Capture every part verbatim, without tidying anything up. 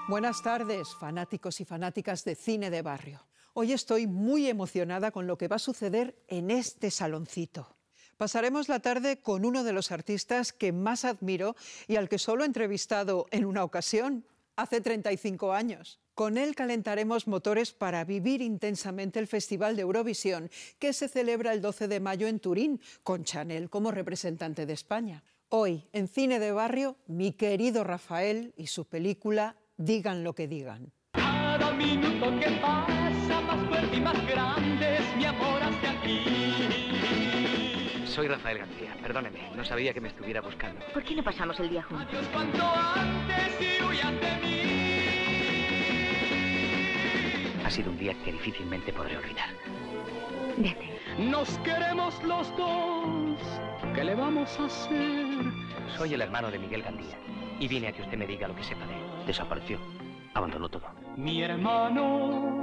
Buenas tardes, fanáticos y fanáticas de cine de barrio. Hoy estoy muy emocionada con lo que va a suceder en este saloncito. Pasaremos la tarde con uno de los artistas que más admiro y al que solo he entrevistado en una ocasión, hace treinta y cinco años. Con él calentaremos motores para vivir intensamente el Festival de Eurovisión, que se celebra el doce de mayo en Turín, con Chanel como representante de España. Hoy, en Cine de Barrio, mi querido Rafael y su película Digan lo que digan. Cada minuto que pasa más fuerte y más grande es mi amor hacia aquí. Soy Rafael García, perdóneme, no sabía que me estuviera buscando. ¿Por qué no pasamos el día juntos? Adiós cuanto antes y huyas de mí. Ha sido un día que difícilmente podré olvidar. Vete. Nos queremos los dos, ¿qué le vamos a hacer? Soy el hermano de Miguel Gandía y vine a que usted me diga lo que sepa de él. Desapareció, abandonó todo. Mi hermano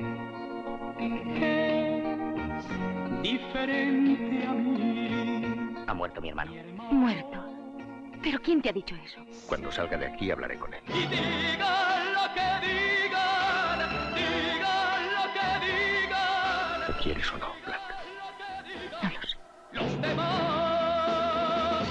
es diferente a mí. Ha muerto mi hermano. Muerto. ¿Pero quién te ha dicho eso? Cuando salga de aquí hablaré con él. Y digan lo que digan, digan lo que digan. ¿Lo quieres o no, Black? No lo sé. Los demás.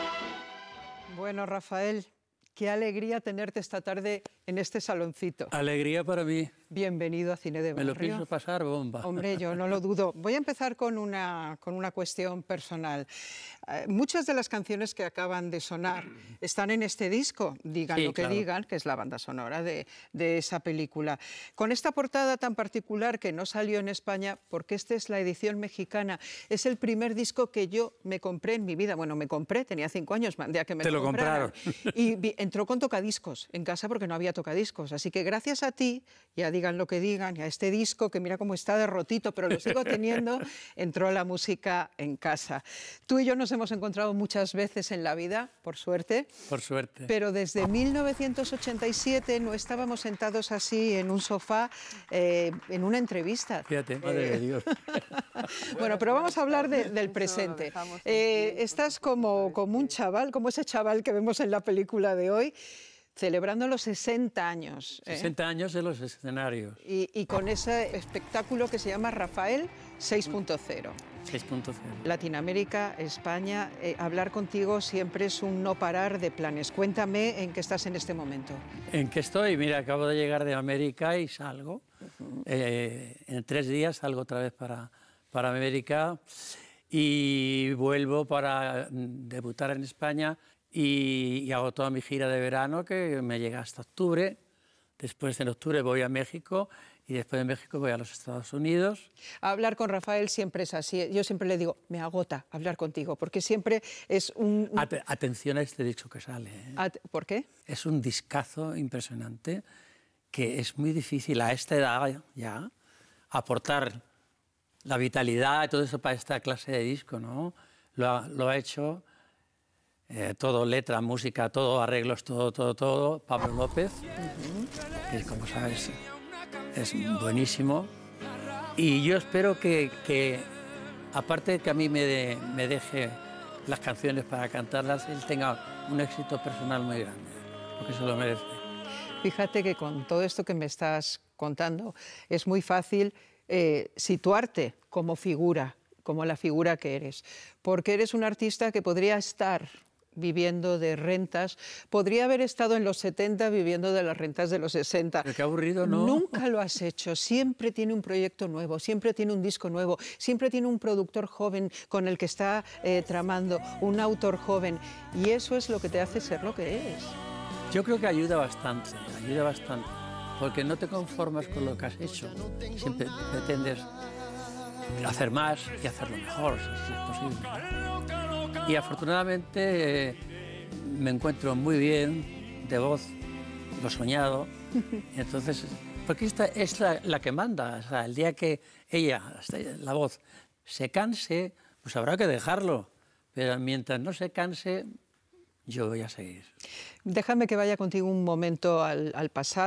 Bueno, Rafael, qué alegría tenerte esta tarde en este saloncito. Alegría para mí. Bienvenido a Cine de Me Barrio. lo pienso pasar bomba. Hombre, yo no lo dudo. Voy a empezar con una, con una cuestión personal. Eh, muchas de las canciones que acaban de sonar están en este disco, Digan Sí, lo que claro. digan, que es la banda sonora de, de esa película. Con esta portada tan particular que no salió en España, porque esta es la edición mexicana, es el primer disco que yo me compré en mi vida. Bueno, me compré, tenía cinco años, mandé a que me Te lo compraran. compraron. Y vi- entró con tocadiscos en casa porque no había tocadiscos. Así que gracias a ti, ya digan lo que digan, y a este disco, que mira cómo está derrotito, pero lo sigo teniendo, entró la música en casa. Tú y yo nos hemos encontrado muchas veces en la vida, por suerte, Por suerte. pero desde mil novecientos ochenta y siete no estábamos sentados así en un sofá eh, en una entrevista. Fíjate, madre de Dios. Bueno, pero vamos a hablar de- del presente. Eh, estás como, como un chaval, como ese chaval que vemos en la película de hoy, celebrando los sesenta años. ¿eh? sesenta años en los escenarios. Y, y con ese espectáculo que se llama Rafael seis punto cero. seis punto cero. Latinoamérica, España, eh, hablar contigo siempre es un no parar de planes. Cuéntame en qué estás en este momento. ¿En qué estoy? Mira, acabo de llegar de América y salgo. Eh, en tres días salgo otra vez para, para América y vuelvo para mm, debutar en España y, y hago toda mi gira de verano que me llega hasta octubre. Después en octubre voy a México y después de México voy a los Estados Unidos. Hablar con Rafael siempre es así. Yo siempre le digo, me agota hablar contigo, porque siempre es un... un- Ate- atención a este disco que sale. ¿eh? At- ¿Por qué? Es un discazo impresionante que es muy difícil a esta edad ya aportar la vitalidad y todo eso para esta clase de disco, ¿no? Lo ha, lo ha hecho eh, todo, letra, música, todo, arreglos, todo, todo, todo, Pablo López, que como sabes es buenísimo. Y yo espero que, que aparte de que a mí me, de- me deje las canciones para cantarlas, él tenga un éxito personal muy grande, porque se lo merece. Fíjate que con todo esto que me estás contando es muy fácil eh, situarte como figura, como la figura que eres, porque eres un artista que podría estar viviendo de rentas, podría haber estado en los setenta viviendo de las rentas de los sesenta. Pero qué aburrido, ¿no? Nunca lo has hecho, siempre tiene un proyecto nuevo, siempre tiene un disco nuevo, siempre tiene un productor joven con el que está eh, tramando, un autor joven, y eso es lo que te hace ser lo que eres. Yo creo que ayuda bastante, ayuda bastante, porque no te conformas con lo que has hecho, siempre pretendes hacer más y hacerlo mejor, si es posible. Y afortunadamente eh, me encuentro muy bien de voz, lo soñado, y entonces, porque esta es la, la que manda, o sea, el día que ella, la voz, se canse, pues habrá que dejarlo, pero mientras no se canse, yo voy a seguir. Déjame que vaya contigo un momento al, al pasado,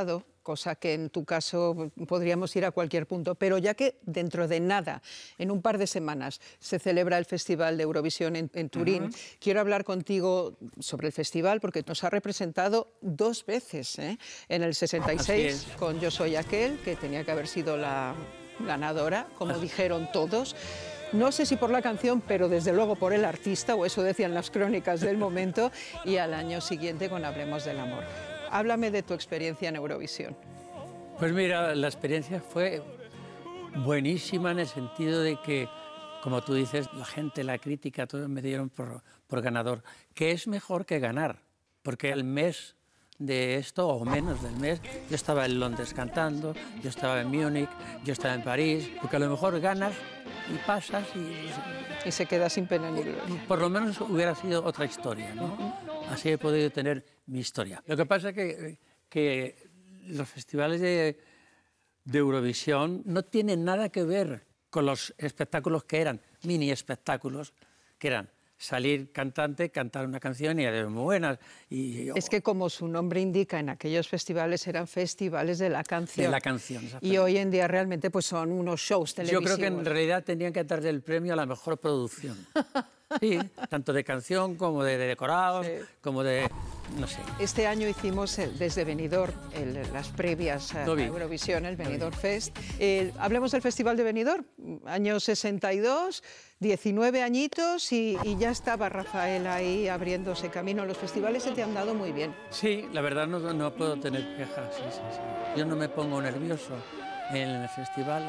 cosa que en tu caso podríamos ir a cualquier punto. Pero ya que dentro de nada, en un par de semanas, se celebra el Festival de Eurovisión en, en Turín, uh-huh. quiero hablar contigo sobre el festival porque nos ha representado dos veces, ¿eh? En el sesenta y seis con Yo soy aquel, que tenía que haber sido la ganadora, como dijeron todos. No sé si por la canción, pero desde luego por el artista, o eso decían las crónicas del momento, y al año siguiente con Hablemos del amor. Háblame de tu experiencia en Eurovisión. Pues mira, la experiencia fue buenísima en el sentido de que, como tú dices, la gente, la crítica, todos me dieron por, por ganador, que es mejor que ganar, porque el mes de esto, o menos del mes, yo estaba en Londres cantando, yo estaba en Múnich, yo estaba en París, porque a lo mejor ganas y pasas y... Y se queda sin pena ni gloria. Por lo menos hubiera sido otra historia, ¿no? Uh-huh. Así he podido tener mi historia. Lo que pasa es que, que los festivales de, de Eurovisión no tienen nada que ver con los espectáculos que eran, mini espectáculos, que eran salir cantante, cantar una canción y de muy buenas. Y, es que como su nombre indica, en aquellos festivales eran festivales de la canción. De la canción, y hoy en día realmente pues son unos shows televisivos. Yo creo que en realidad tenían que darle el premio a la mejor producción. Sí, tanto de canción como de, de decorados, sí. como de... no sé. Este año hicimos el, desde Benidorm el, las previas a, a Eurovisión, el Benidorm Fest. Eh, hablemos del Festival de Benidorm, año sesenta y dos, diecinueve añitos y, y ya estaba Rafael ahí abriéndose camino. Los festivales se te han dado muy bien. Sí, la verdad no, no puedo tener quejas. Sí, sí, sí. Yo no me pongo nervioso en el festival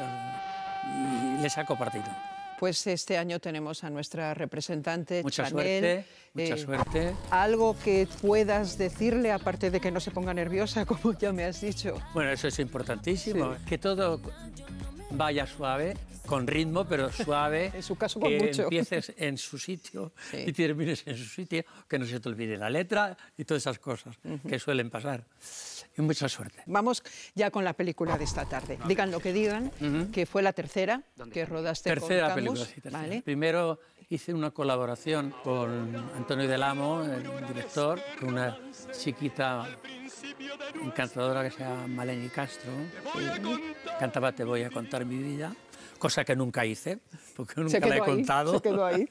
y le saco partido. Pues este año tenemos a nuestra representante, mucha Chanel. Suerte, mucha eh, suerte. Algo que puedas decirle, aparte de que no se ponga nerviosa, como ya me has dicho. Bueno, eso es importantísimo, sí. Que todo vaya suave, con ritmo, pero suave. En su caso, con que mucho. empieces en su sitio sí. y termines en su sitio, que no se te olvide la letra y todas esas cosas uh-huh. que suelen pasar. Y mucha suerte. Vamos ya con la película de esta tarde. Digan lo que digan, uh-huh. que fue la tercera que rodaste tercera con película, Camus. Sí, tercera. ¿Vale? Primero hice una colaboración con Antonio Del Amo, el director, con una chiquita encantadora que se llama Maleni Castro. Cantaba Te voy a contar mi vida, cosa que nunca hice, porque nunca la he ahí, contado. Se quedó ahí.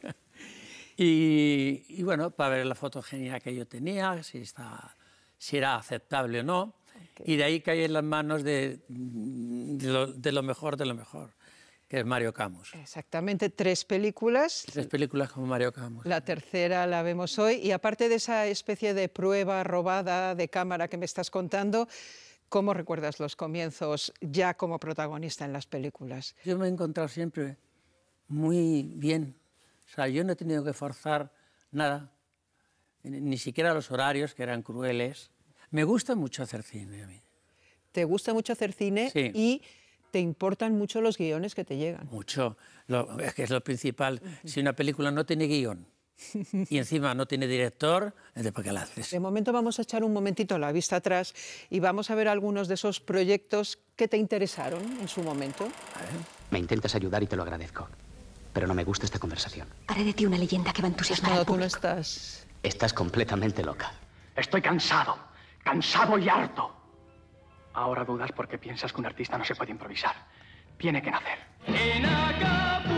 y, y bueno, para ver la fotogenia que yo tenía, si está... si era aceptable o no, okay. Y de ahí caí en las manos de, de, lo, de lo mejor de lo mejor, que es Mario Camus. Exactamente, tres películas. Tres películas como Mario Camus. La tercera la vemos hoy, y aparte de esa especie de prueba robada de cámara que me estás contando, ¿cómo recuerdas los comienzos ya como protagonista en las películas? Yo me he encontrado siempre muy bien, o sea, yo no he tenido que forzar nada, ni siquiera los horarios, que eran crueles. Me gusta mucho hacer cine a mí. ¿Te gusta mucho hacer cine? Sí. Y te importan mucho los guiones que te llegan. Mucho, lo, es que es lo principal. Si una película no tiene guión y encima no tiene director, ¿de para qué la haces? De momento vamos a echar un momentito la vista atrás y vamos a ver algunos de esos proyectos que te interesaron en su momento. A ver. Me intentas ayudar y te lo agradezco, pero no me gusta esta conversación. Haré de ti una leyenda que va a entusiasmar No, al tú no público. estás... Estás completamente loca. Estoy cansado, cansado y harto. Ahora dudas porque piensas que un artista no se puede improvisar. Tiene que nacer. En Acapulco.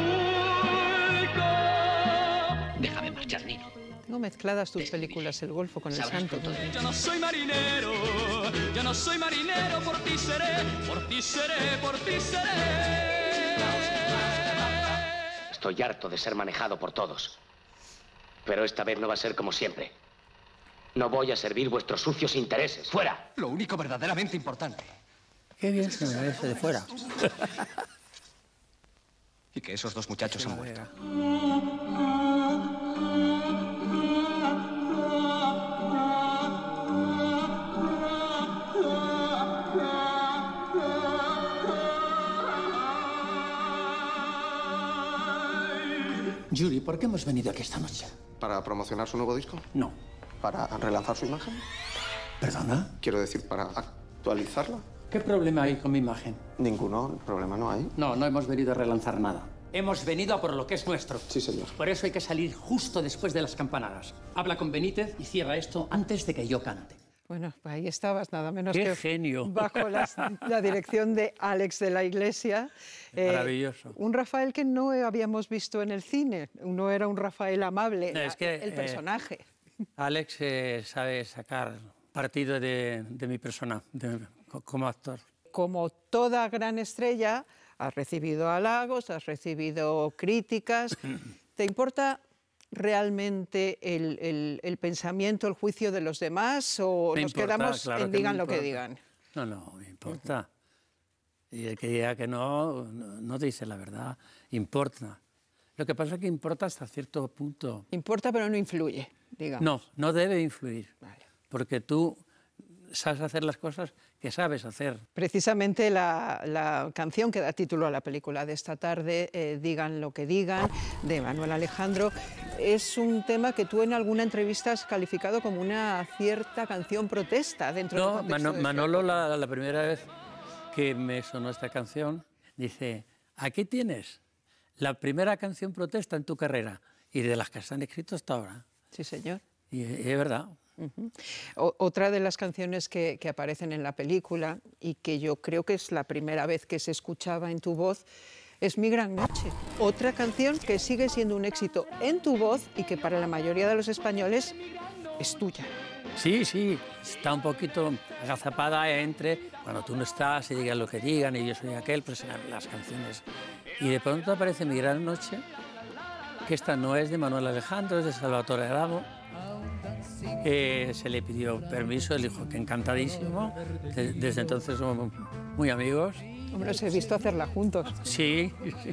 Déjame marchar, Nino. Tengo mezcladas tus películas, El Golfo con El Santo. Yo no soy marinero, yo no soy marinero, por ti seré, por ti seré, por ti seré. Estoy harto de ser manejado por todos. Pero esta vez no va a ser como siempre. No voy a servir vuestros sucios intereses. ¡Fuera! Lo único verdaderamente importante. Qué bien se me ve ese de fuera. Y que esos dos muchachos Sí, han muerto. Yuri, ¿por qué hemos venido aquí esta noche? ¿Para promocionar su nuevo disco? No. ¿Para relanzar su imagen? ¿Perdona? Quiero decir, ¿para actualizarla? ¿Qué problema hay con mi imagen? Ninguno, problema no hay. No, no hemos venido a relanzar nada. Hemos venido a por lo que es nuestro. Sí, señor. Por eso hay que salir justo después de las campanadas. Habla con Benítez y cierra esto antes de que yo cante. Bueno, pues ahí estabas, nada menos ¡Qué que genio! bajo la, la dirección de Àlex de la Iglesia. Eh, Maravilloso. Un Rafael que no habíamos visto en el cine. No era un Rafael amable, no, es que, el personaje. Eh, Àlex eh, sabe sacar partido de, de mi persona, de, como actor. Como toda gran estrella, has recibido halagos, has recibido críticas. ¿Te importa realmente el, el, el pensamiento, el juicio de los demás o me nos importa, quedamos claro en que digan me lo que importa. digan? No, no, me importa. Uh-huh. Y el que diga que no, no, no dice la verdad. Importa. Lo que pasa es que importa hasta cierto punto. Importa, pero no influye, digamos. No, no debe influir. Vale. Porque tú sabes hacer las cosas que sabes hacer. Precisamente la, la canción que da título a la película de esta tarde, eh, Digan lo que digan, de Manuel Alejandro, es un tema que tú en alguna entrevista has calificado como una cierta canción protesta dentro no, del contexto Mano, de Manolo, la, la primera vez que me sonó esta canción, dice, aquí tienes la primera canción protesta en tu carrera y de las que se han escrito hasta ahora. Sí, señor. Y, y es verdad. Uh-huh. o, otra de las canciones que, que aparecen en la película y que yo creo que es la primera vez que se escuchaba en tu voz es Mi gran noche. Otra canción que sigue siendo un éxito en tu voz y que para la mayoría de los españoles es tuya. Sí, sí, está un poquito agazapada entre cuando tú no estás y digan lo que digan y yo soy aquel, pues las canciones. Y de pronto aparece Mi gran noche, que esta no es de Manuel Alejandro, es de Salvatore Adamo. Eh, se le pidió permiso, él dijo que encantadísimo. De, desde entonces somos muy amigos. Hombre, os he visto hacerla juntos. Sí,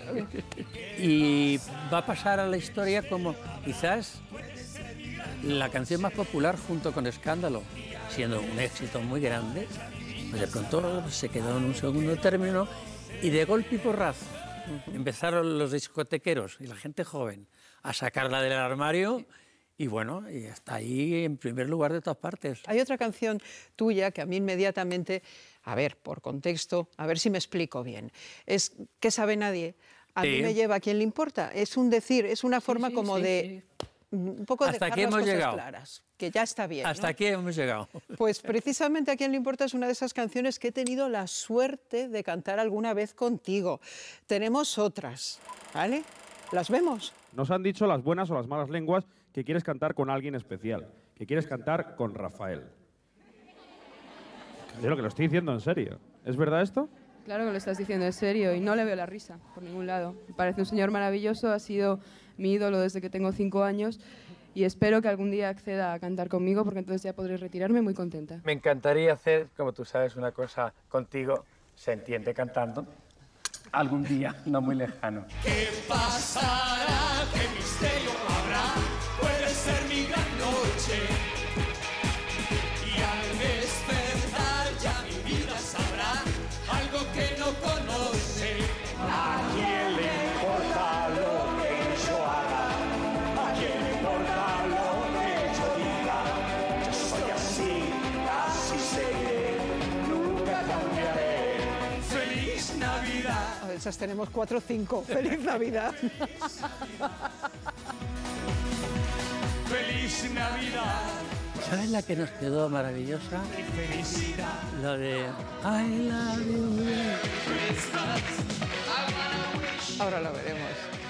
y va a pasar a la historia como quizás la canción más popular junto con Escándalo, siendo un éxito muy grande, pues de pronto se quedó en un segundo término y de golpe y porrazo empezaron los discotequeros y la gente joven a sacarla del armario. Y bueno, y está ahí en primer lugar de todas partes. Hay otra canción tuya que a mí inmediatamente, a ver, por contexto, a ver si me explico bien, es ¿Qué sabe nadie? A sí. mí me lleva a quien le importa. Es un decir, es una forma sí, sí, como sí, de... Sí. Un poco Hasta dejar aquí las hemos cosas llegado. Claras, que ya está bien. Hasta ¿no? aquí hemos llegado. Pues precisamente A quién le importa es una de esas canciones que he tenido la suerte de cantar alguna vez contigo. Tenemos otras, ¿vale? ¿Las vemos? Nos han dicho las buenas o las malas lenguas que quieres cantar con alguien especial, que quieres cantar con Rafael. Yo lo que lo estoy diciendo en serio. ¿Es verdad esto? Claro que lo estás diciendo en serio y no le veo la risa por ningún lado. Me parece un señor maravilloso, ha sido mi ídolo desde que tengo cinco años y espero que algún día acceda a cantar conmigo porque entonces ya podré retirarme muy contenta. Me encantaría hacer, como tú sabes, una cosa contigo, se entiende cantando, algún día no muy lejano. ¿Qué pasará? ¿Qué misterio habrá? Puede ser mi gran noche. Y al despertar ya mi vida sabrá algo que no conoce. ¿A quién le importa lo que yo haga? ¿A quién le importa lo que yo diga? Yo soy así, así seré, nunca cambiaré. ¡Feliz Navidad! A esas tenemos cuatro o cinco. ¡Feliz Navidad! ¡Feliz Navidad! ¿Sabes la que nos quedó maravillosa? ¡Felicidad! La de I love you. Ahora la veremos.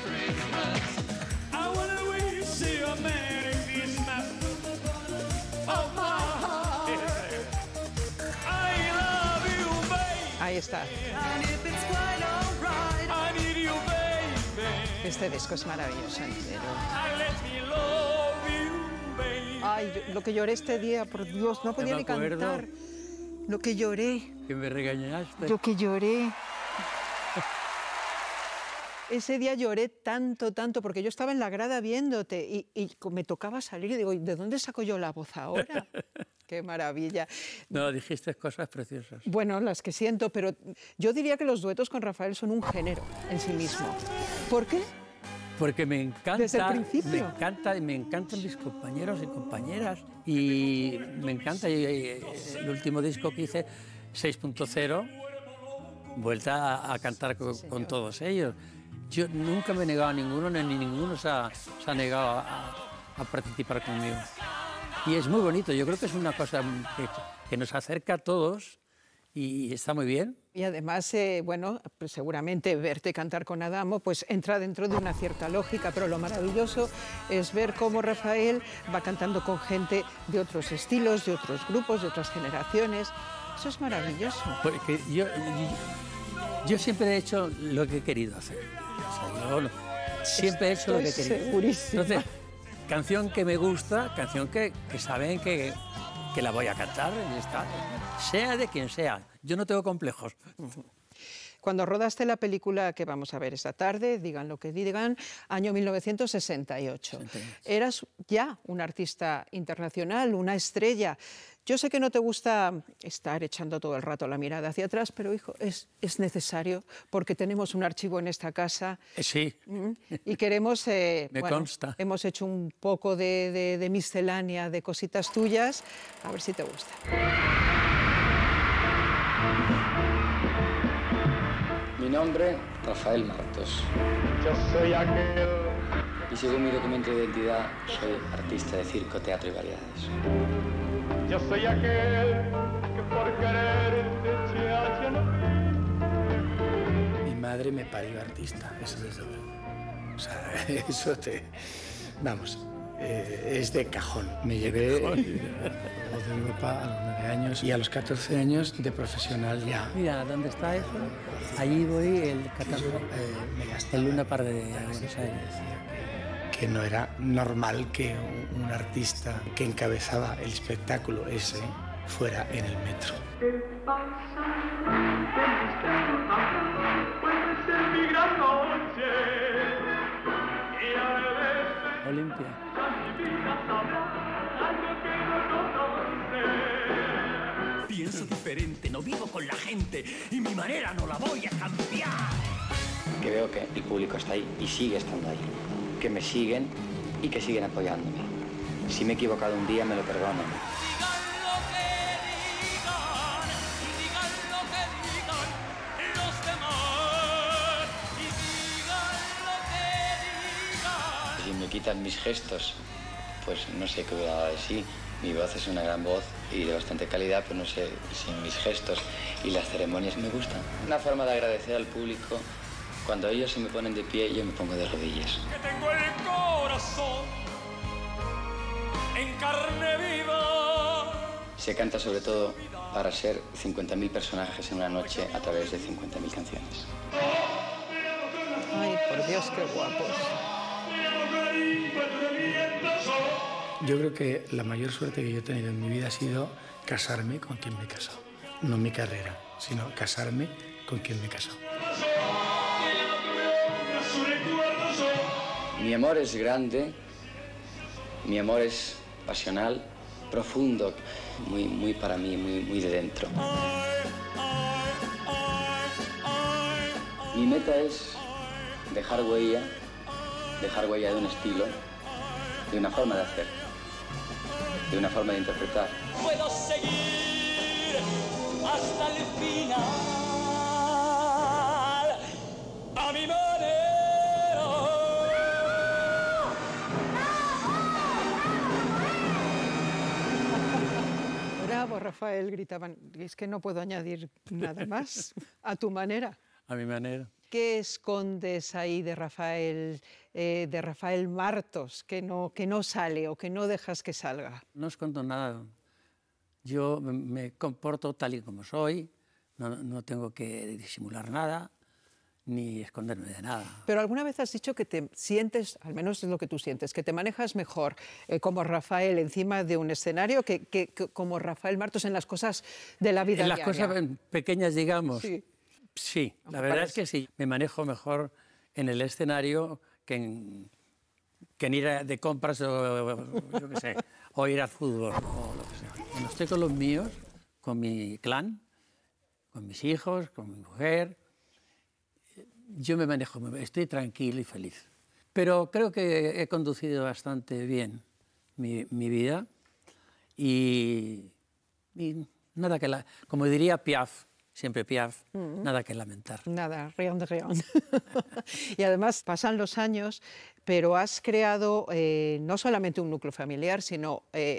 I wanna wish you a Merry Christmas. Oh, my heart. I love you, baby. Ahí está. And if it's quite alright, I need you, baby. Este disco es maravilloso entero. I let me love you, baby. Ay, lo que lloré este día, por Dios, no podía me ni cantar. acuerdo. Lo que lloré. Que me regañaste. Lo que lloré. Ese día lloré tanto, tanto, porque yo estaba en la grada viéndote y, y me tocaba salir y digo, ¿de dónde saco yo la voz ahora? ¡Qué maravilla! No, dijiste cosas preciosas. Bueno, las que siento, pero yo diría que los duetos con Rafael son un género en sí mismo. ¿Por qué? Porque me encanta, Desde el principio. me encanta, me encantan mis compañeros y compañeras y me encanta y, y, el último disco que hice, seis punto cero, vuelta a, a cantar con, con todos ellos. Yo nunca me he negado a ninguno, ni ninguno se ha, se ha negado a, a participar conmigo. Y es muy bonito, yo creo que es una cosa que, que nos acerca a todos y está muy bien. Y además, eh, bueno, pues seguramente verte cantar con Adamo pues entra dentro de una cierta lógica, pero lo maravilloso es ver cómo Rafael va cantando con gente de otros estilos, de otros grupos, de otras generaciones. Eso es maravilloso. Porque yo, yo, yo siempre he hecho lo que he querido hacer. O sea, yo siempre he hecho lo que he querido. Segurísimo. Entonces, canción que me gusta, canción que, que saben que, que la voy a cantar, y está, sea de quien sea. Yo no tengo complejos. Cuando rodaste la película que vamos a ver esta tarde, digan lo que digan, año mil novecientos sesenta y ocho, eras ya un artista internacional, una estrella. Yo sé que no te gusta estar echando todo el rato la mirada hacia atrás, pero, hijo, es, es necesario porque tenemos un archivo en esta casa. Sí. Y queremos... Eh, Me bueno, consta. Hemos hecho un poco de, de, de miscelánea de cositas tuyas. A ver si te gusta. Mi nombre, Rafael Martos. Yo soy aquel. Y según mi documento de identidad, soy artista de circo, teatro y variedades. Yo soy aquel que por querer te eché hacia la vida. Mi madre me parió artista, eso desde luego. O sea, eso te... Vamos, eh, es de cajón. Me llevé de Europa a los nueve años y a los catorce años de profesional ya. Mira, ¿dónde está eso? Allí voy el catorce, Eh, me gasté el Luna Par de Buenos Aires. que no era normal que un, un artista que encabezaba el espectáculo ese fuera en el metro. ¿Qué pasa? Puede ser mi gran noche. Y a veces Olimpia. mi vida sabrá algo que no conoce. Pienso diferente, no vivo con la gente y mi manera no la voy a cambiar. Que veo que el público está ahí y sigue estando ahí. Que me siguen y que siguen apoyándome. Si me he equivocado un día, me lo perdonan. Digan lo que digan, digan lo que digan los demás. Y digan lo que digan. Si me quitan mis gestos, pues no sé qué hubiera dado de sí. Mi voz es una gran voz y de bastante calidad, pero no sé si mis gestos y las ceremonias me gustan. Una forma de agradecer al público. Cuando ellos se me ponen de pie, yo me pongo de rodillas. Que tengo el corazón en carne viva. Se canta sobre todo para ser cincuenta mil personajes en una noche a través de cincuenta mil canciones. Ay, por Dios, qué guapos. Yo creo que la mayor suerte que yo he tenido en mi vida ha sido casarme con quien me he casado. No mi carrera, sino casarme con quien me he casado. Mi amor es grande, mi amor es pasional, profundo, muy, muy para mí, muy, muy de dentro. Mi meta es dejar huella, dejar huella de un estilo, de una forma de hacer, de una forma de interpretar. Puedo seguir hasta el final a mi manera. Bravo, Rafael, gritaban. Es que no puedo añadir nada más. A tu manera. A mi manera. ¿Qué escondes ahí de Rafael, eh, de Rafael Martos, que no, que no sale o que no dejas que salga? No escondo nada. Yo me, me comporto tal y como soy, no, no tengo que disimular nada, ni esconderme de nada. Pero alguna vez has dicho que te sientes, al menos es lo que tú sientes, que te manejas mejor eh, como Rafael encima de un escenario que, que, que como Rafael Martos en las cosas de la vida En las diaria. cosas pequeñas, digamos. Sí. Sí, la Aunque verdad parece- es que sí. Me manejo mejor en el escenario que en, que en ir a- de compras o, yo qué sé, o ir al fútbol o lo que sea. Cuando estoy con los míos, con mi clan, con mis hijos, con mi mujer, yo me manejo, muy bien, estoy tranquilo y feliz. Pero creo que he conducido bastante bien mi, mi vida y, y nada que la... Como diría Piaf, siempre Piaf, Mm. nada que lamentar. Nada, rien de rien. Y además pasan los años, pero has creado eh, no solamente un núcleo familiar, sino eh,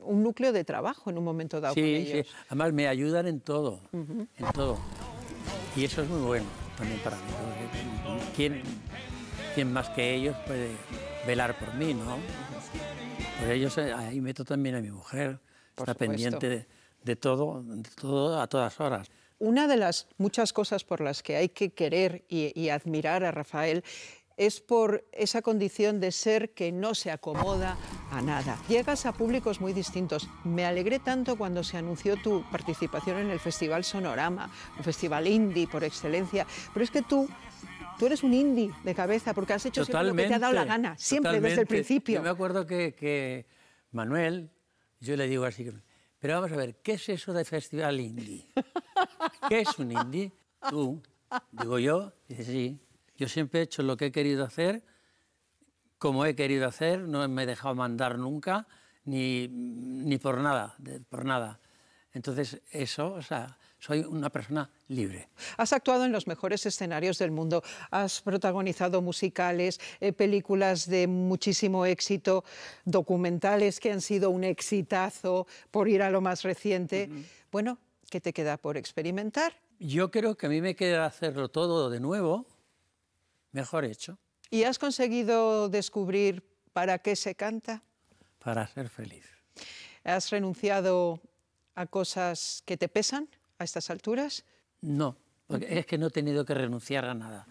un núcleo de trabajo en un momento dado sí, con ellos. Sí, además me ayudan en todo, Uh-huh. en todo. Y eso es muy bueno también para mí. Porque ¿quién, quién más que ellos puede velar por mí, no? Por ellos ahí meto también a mi mujer, Por está supuesto. pendiente de, de todo, de todo a todas horas. Una de las muchas cosas por las que hay que querer y, y admirar a Rafael es por esa condición de ser que no se acomoda a nada. Llegas a públicos muy distintos. Me alegré tanto cuando se anunció tu participación en el Festival Sonorama, un festival indie por excelencia, pero es que tú, tú eres un indie de cabeza porque has hecho siempre lo que te ha dado la gana, siempre totalmente. desde el principio. Yo me acuerdo que, que Manuel, yo le digo así, pero vamos a ver, ¿qué es eso de festival indie? ¿Qué es un indie? Tú, digo yo, dice sí. Yo siempre he hecho lo que he querido hacer, como he querido hacer, no me he dejado mandar nunca, ni, ni por nada, de, por nada. Entonces, eso, o sea, soy una persona libre. Has actuado en los mejores escenarios del mundo, has protagonizado musicales, eh, películas de muchísimo éxito, documentales que han sido un exitazo, por ir a lo más reciente. Uh-huh. Bueno, ¿qué te queda por experimentar? Yo creo que a mí me queda hacerlo todo de nuevo, mejor hecho. ¿Y has conseguido descubrir para qué se canta? Para ser feliz. ¿Has renunciado a cosas que te pesan a estas alturas? No, porque uh-huh. es que no he tenido que renunciar a nada.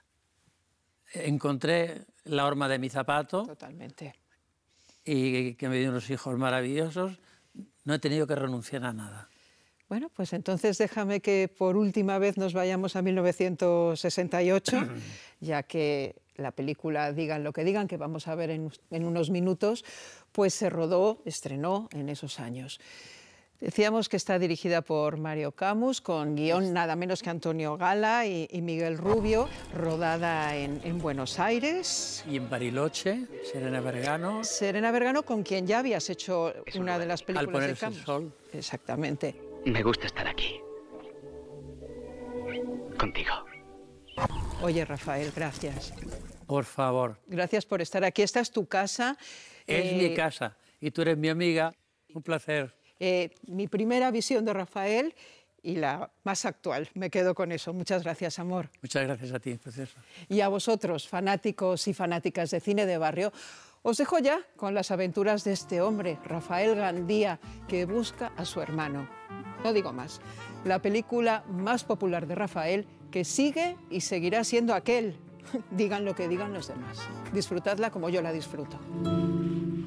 Encontré la horma de mi zapato. Totalmente. Y que me dio unos hijos maravillosos. No he tenido que renunciar a nada. Bueno, pues entonces déjame que por última vez nos vayamos a mil novecientos sesenta y ocho, ya que la película Digan lo que digan, que vamos a ver en, en unos minutos, pues se rodó, estrenó en esos años. Decíamos que está dirigida por Mario Camus, con guión nada menos que Antonio Gala y, y Miguel Rubio, rodada en, en Buenos Aires. Y en Bariloche, Serena Vergano. Serena Vergano, con quien ya habías hecho una de las películas de Camus. Al ponerse el sol. Exactamente. Me gusta estar aquí. Contigo. Oye, Rafael, gracias. Por favor. Gracias por estar aquí. Esta es tu casa. Es eh, mi casa y tú eres mi amiga. Un placer. Eh, mi primera visión de Rafael y la más actual. Me quedo con eso. Muchas gracias, amor. Muchas gracias a ti, precioso. Y a vosotros, fanáticos y fanáticas de cine de barrio, os dejo ya con las aventuras de este hombre, Rafael Gandía, que busca a su hermano. No digo más. La película más popular de Rafael, que sigue y seguirá siendo aquel. Digan lo que digan los demás. Disfrutadla como yo la disfruto.